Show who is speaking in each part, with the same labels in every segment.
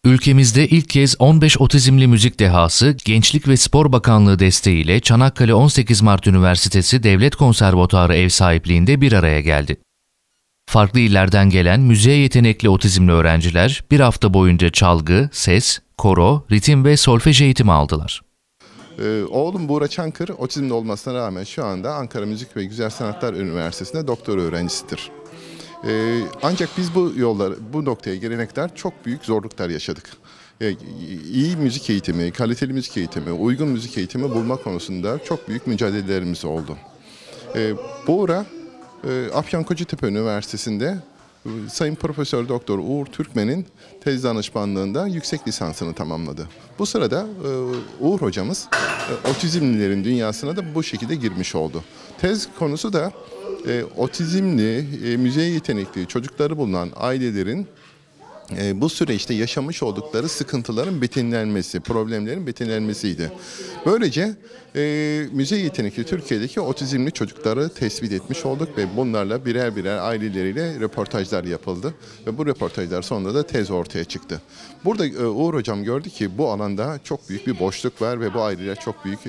Speaker 1: Ülkemizde ilk kez 15 otizmli müzik dehası Gençlik ve Spor Bakanlığı desteğiyle Çanakkale 18 Mart Üniversitesi Devlet Konservatuarı ev sahipliğinde bir araya geldi. Farklı illerden gelen müziğe yetenekli otizmli öğrenciler bir hafta boyunca çalgı, ses, koro, ritim ve solfej eğitimi aldılar.
Speaker 2: Oğlum Buğra Çankır otizmli olmasına rağmen şu anda Ankara Müzik ve Güzel Sanatlar Üniversitesi'nde doktora öğrencisidir. Ancak biz bu noktaya gelene kadar çok büyük zorluklar yaşadık. İyi müzik eğitimi, kaliteli müzik eğitimi, uygun müzik eğitimi bulma konusunda çok büyük mücadelelerimiz oldu. Buğra, Afyonkarahisar Üniversitesi'nde Sayın Profesör Doktor Uğur Türkmen'in tez danışmanlığında yüksek lisansını tamamladı. Bu sırada Uğur hocamız otizmlilerin dünyasına da bu şekilde girmiş oldu. Tez konusu da otizmli, müziğe yetenekli çocukları bulunan ailelerin bu süreçte yaşamış oldukları sıkıntıların betimlenmesi, problemlerin betimlenmesiydi. Böylece müziğe yetenekli Türkiye'deki otizmli çocukları tespit etmiş olduk ve bunlarla birer birer aileleriyle röportajlar yapıldı. Ve bu röportajlar sonunda da tez ortaya çıktı. Burada Uğur Hocam gördü ki bu alanda çok büyük bir boşluk var ve bu aileler çok büyük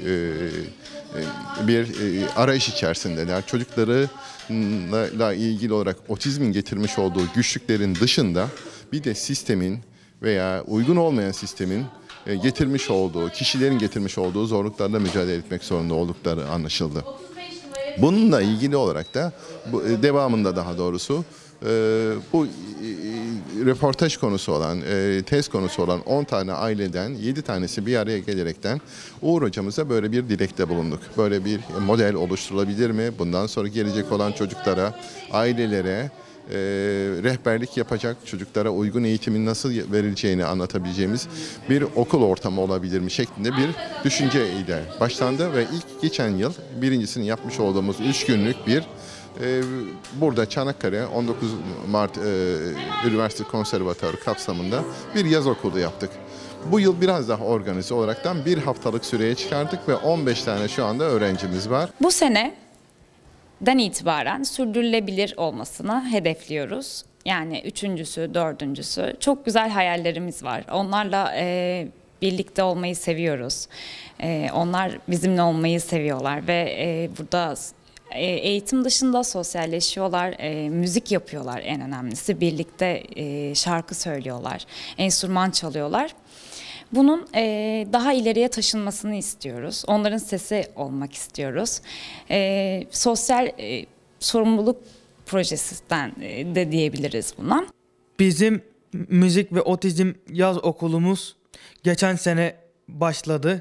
Speaker 2: bir arayış içerisindeler. Çocuklarıyla ilgili olarak otizmin getirmiş olduğu güçlüklerin dışında bir de sistemin veya uygun olmayan sistemin getirmiş olduğu, kişilerin getirmiş olduğu zorluklarla mücadele etmek zorunda oldukları anlaşıldı. Bununla ilgili olarak da devamında daha doğrusu bu röportaj konusu olan, tez konusu olan 10 tane aileden 7 tanesi bir araya gelerekten Uğur hocamıza böyle bir dilekte bulunduk. Böyle bir model oluşturulabilir mi? Bundan sonra gelecek olan çocuklara, ailelere rehberlik yapacak, çocuklara uygun eğitimin nasıl verileceğini anlatabileceğimiz bir okul ortamı olabilir mi şeklinde bir düşünceyle başlandı ve ilk geçen yıl birincisini yapmış olduğumuz 3 günlük bir burada Çanakkale 19 Mart Üniversite Konservatuarı kapsamında bir yaz okulu yaptık. Bu yıl biraz daha organize olaraktan bir haftalık süreye çıkardık ve 15 tane şu anda öğrencimiz var.
Speaker 3: Bu seneden itibaren sürdürülebilir olmasını hedefliyoruz. Yani üçüncüsü, dördüncüsü. Çok güzel hayallerimiz var. Onlarla birlikte olmayı seviyoruz. Onlar bizimle olmayı seviyorlar ve burada eğitim dışında sosyalleşiyorlar, müzik yapıyorlar en önemlisi. Birlikte şarkı söylüyorlar, enstrüman çalıyorlar. Bunun daha ileriye taşınmasını istiyoruz. Onların sesi olmak istiyoruz. Sosyal sorumluluk projesinden de diyebiliriz buna.
Speaker 4: Bizim müzik ve otizm yaz okulumuz geçen sene başladı.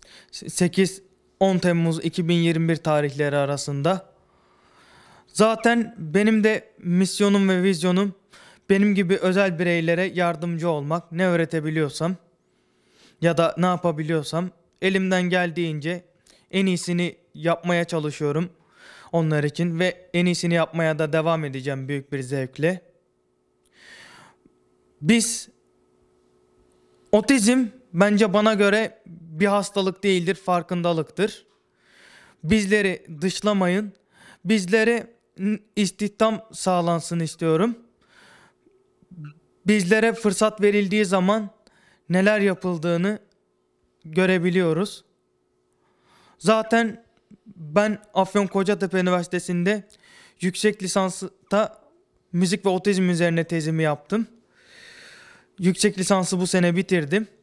Speaker 4: 8-10 Temmuz 2021 tarihleri arasında. Zaten benim de misyonum ve vizyonum benim gibi özel bireylere yardımcı olmak. Ne öğretebiliyorsam ya da ne yapabiliyorsam elimden geldiğince en iyisini yapmaya çalışıyorum onlar için ve en iyisini yapmaya da devam edeceğim büyük bir zevkle. Otizm bence bana göre bir hastalık değildir, farkındalıktır. Bizleri dışlamayın, bizlere istihdam sağlansın istiyorum. Bizlere fırsat verildiği zaman neler yapıldığını görebiliyoruz. Zaten ben Afyonkarahisar Üniversitesi'nde yüksek lisansta müzik ve otizm üzerine tezimi yaptım. Yüksek lisansı bu sene bitirdim.